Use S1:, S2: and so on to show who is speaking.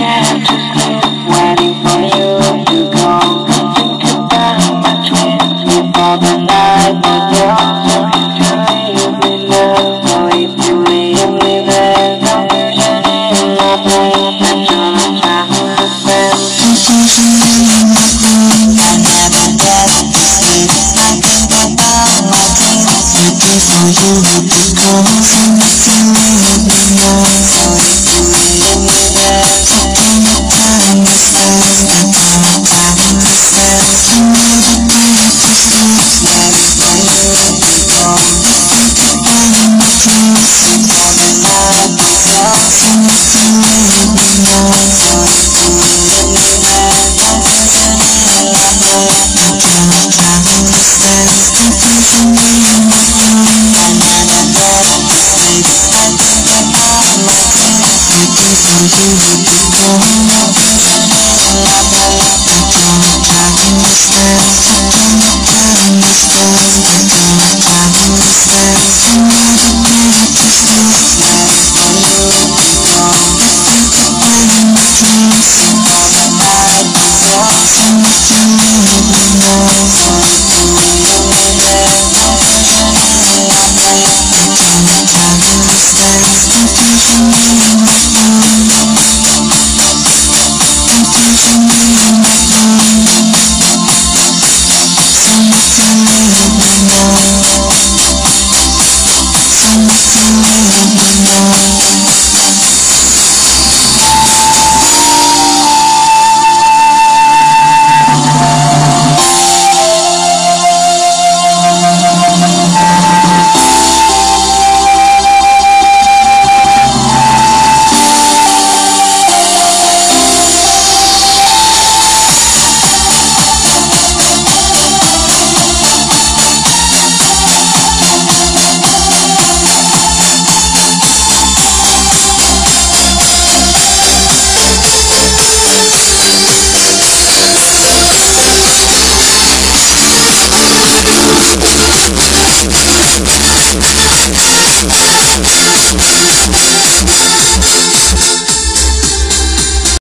S1: can't just live waiting for you to go. Think about my dreams before the night was young. So if you leave me now, so if you leave me there's confusion in my brain. I'm gonna try to understand confusion in my brain. I never get to sleep. I think about my dreams waiting for you to go. So if you leave me now, so if you leave me there, so can you understand? I'm gonna try to understand. I never get to sleep waiting for you to go. I think about my dreams before the night was young. So if you leave me now, so if you leave me there, confusion in my brain. I'm gonna try to understand confusion in my brain. I never get to sleep. I think about my dreams waiting for you to go. Confusion in my brain. I'm gonna try to understand. I'm gonna try to understand. I'm gonna try to understand. I never get to sleep waiting for you to go. I think about my dreams before the night was young. So if you leave me now, so if you leave me there, confusion in my brain. I'm gonna try to understand confusion in my brain. Confusion in my brain. So if you